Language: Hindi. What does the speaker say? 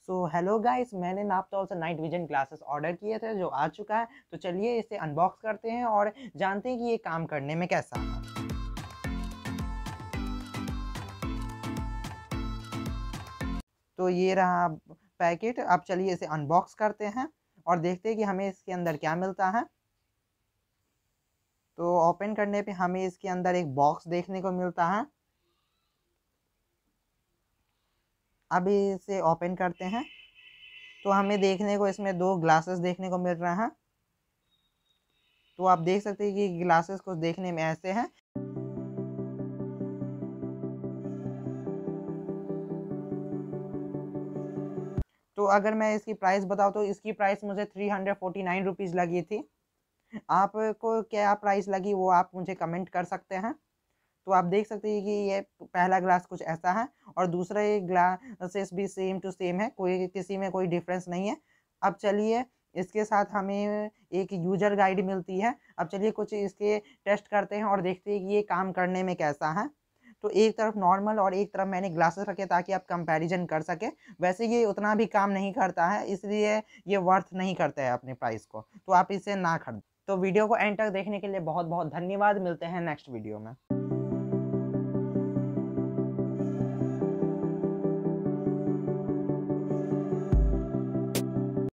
सो हेलो गाइस, मैंने नापतोल से नाइट विजन ग्लासेस ऑर्डर किए थे जो आ चुका है। तो चलिए इसे अनबॉक्स करते हैं और जानते हैं कि ये काम करने में कैसा है। तो ये रहा पैकेट। अब चलिए इसे अनबॉक्स करते हैं और देखते हैं कि हमें इसके अंदर क्या मिलता है। तो ओपन करने पे हमें इसके अंदर एक बॉक्स देखने को मिलता है। अब इसे ओपन करते हैं तो हमें देखने को इसमें दो ग्लासेस देखने को मिल रहा है। तो आप देख सकते हैं कि ग्लासेस को देखने में ऐसे हैं। तो अगर मैं इसकी प्राइस बताऊँ तो इसकी प्राइस मुझे 349 रुपीज़ लगी थी। आपको क्या प्राइस लगी वो आप मुझे कमेंट कर सकते हैं। तो आप देख सकते हैं कि ये पहला ग्लास कुछ ऐसा है और दूसरा ये ग्लासेस भी सेम टू सेम है, कोई किसी में कोई डिफरेंस नहीं है। अब चलिए इसके साथ हमें एक यूजर गाइड मिलती है। अब चलिए कुछ इसके टेस्ट करते हैं और देखते हैं कि ये काम करने में कैसा है। तो एक तरफ नॉर्मल और एक तरफ मैंने ग्लासेस रखे ताकि आप कंपैरिजन कर सकें। वैसे ये उतना भी काम नहीं करता है, इसलिए ये वर्थ नहीं करता है अपने प्राइस को, तो आप इसे ना खरीदें। तो वीडियो को एंड तक देखने के लिए बहुत बहुत धन्यवाद। मिलते हैं नेक्स्ट वीडियो में।